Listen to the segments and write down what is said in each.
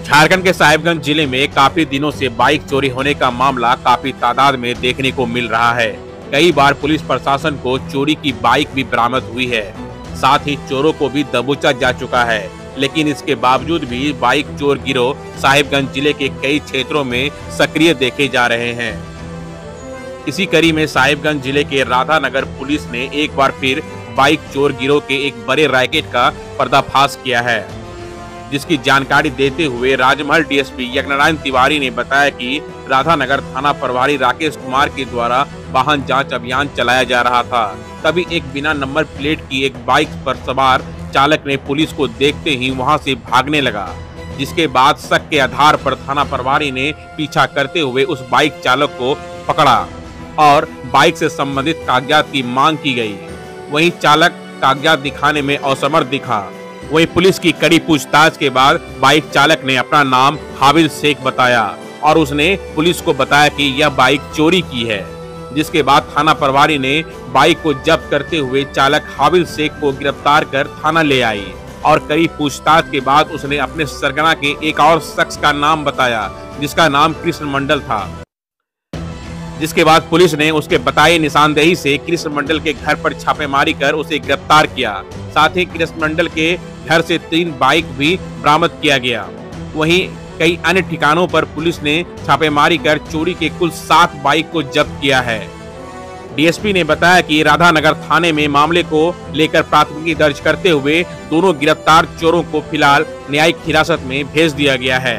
झारखंड के साहिबगंज जिले में काफी दिनों से बाइक चोरी होने का मामला काफी तादाद में देखने को मिल रहा है। कई बार पुलिस प्रशासन को चोरी की बाइक भी बरामद हुई है, साथ ही चोरों को भी दबोचा जा चुका है। लेकिन इसके बावजूद भी बाइक चोर गिरोह साहिबगंज जिले के कई क्षेत्रों में सक्रिय देखे जा रहे हैं। इसी कड़ी में साहिबगंज जिले के राधानगर पुलिस ने एक बार फिर बाइक चोर गिरोह के एक बड़े रैकेट का पर्दाफाश किया है, जिसकी जानकारी देते हुए राजमहल डीएसपी यज्ञनारायण तिवारी ने बताया कि राधानगर थाना प्रभारी राकेश कुमार के द्वारा वाहन जांच अभियान चलाया जा रहा था। तभी एक बिना नंबर प्लेट की एक बाइक पर सवार चालक ने पुलिस को देखते ही वहां से भागने लगा, जिसके बाद शक के आधार पर थाना प्रभारी ने पीछा करते हुए उस बाइक चालक को पकड़ा और बाइक से संबंधित कागजात की मांग की गई। वहीं चालक कागजात दिखाने में असमर्थ दिखा। वहीं पुलिस की कड़ी पूछताछ के बाद बाइक चालक ने अपना नाम हाबिल शेख बताया और उसने पुलिस को बताया कि यह बाइक चोरी की है, जिसके बाद थाना प्रभारी ने बाइक को जब्त करते हुए चालक हाबिल शेख को गिरफ्तार कर थाना ले आई और कड़ी पूछताछ के बाद उसने अपने सरगना के एक और शख्स का नाम बताया, जिसका नाम कृष्ण मंडल था। जिसके बाद पुलिस ने उसके बताए निशानदेही से कृष्ण मंडल के घर पर छापेमारी कर उसे गिरफ्तार किया। साथ ही कृष्ण मंडल के घर से 3 बाइक भी बरामद किया गया। वहीं कई अन्य ठिकानों पर पुलिस ने छापेमारी कर चोरी के कुल 7 बाइक को जब्त किया है। डीएसपी ने बताया कि राधानगर थाने में मामले को लेकर प्राथमिकी दर्ज करते हुए दोनों गिरफ्तार चोरों को फिलहाल न्यायिक हिरासत में भेज दिया गया है।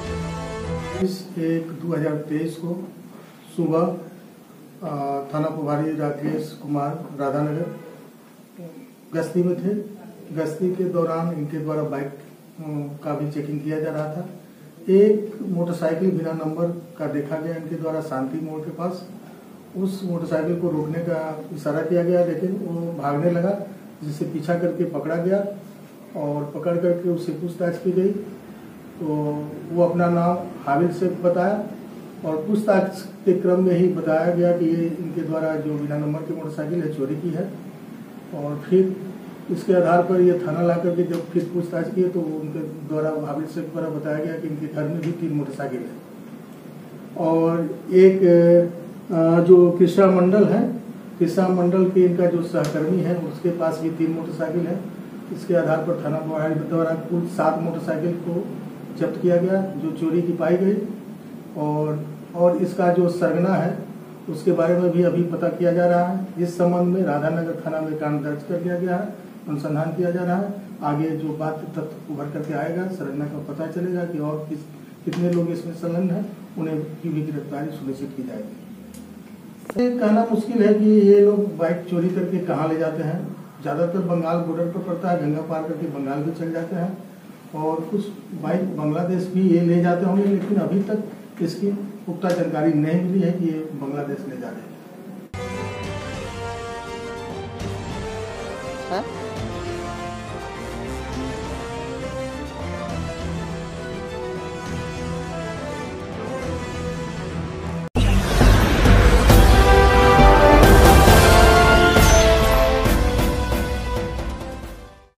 1/2023 को सुबह थाना प्रभारी राकेश कुमार राधानगर गश्ती में थे। गश्ती के दौरान इनके द्वारा बाइक का भी चेकिंग किया जा रहा था। एक मोटरसाइकिल बिना नंबर का देखा गया इनके द्वारा शांति मोड़ के पास। उस मोटरसाइकिल को रोकने का इशारा किया गया, लेकिन वो भागने लगा, जिससे पीछा करके पकड़ा गया और पकड़ करके उससे पूछताछ की गई तो वो अपना नाम हाबिल शेख बताया और पूछताछ के क्रम में ही बताया गया कि ये इनके द्वारा जो बिना नंबर की मोटरसाइकिल है चोरी की है। और फिर इसके आधार पर ये थाना ला करके जब फिर पूछताछ की तो उनके द्वारा हाबिल शेख द्वारा बताया गया कि इनके घर में भी 3 मोटरसाइकिल है और एक जो कृष्णा मंडल है, कृष्णा मंडल के इनका जो सहकर्मी है उसके पास भी 3 मोटरसाइकिल है। इसके आधार पर थाना प्रभारी द्वारा कुल 7 मोटरसाइकिल को जब्त किया गया जो चोरी की पाई गई और इसका जो सरगना है उसके बारे में भी अभी पता किया जा रहा है। इस संबंध में राधानगर थाना में कांड दर्ज कर दिया गया है, अनुसंधान किया जा रहा है। आगे जो बात तथ्य उभर करके आएगा, सरगना का पता चलेगा कि और कितने लोग इसमें संलग्न हैं, उन्हें की भी गिरफ्तारी सुनिश्चित की जाएगी। कहना मुश्किल है कि ये लोग बाइक चोरी करके कहाँ ले जाते हैं। ज्यादातर बंगाल बॉर्डर पर पड़ता है, गंगा पार करके बंगाल भी चल जाते हैं और कुछ बाइक बांग्लादेश भी ये ले जाते होंगे, लेकिन अभी तक इसकी पुख्ता जानकारी नहीं मिली है कि ये बांग्लादेश ले जा रहे हैं।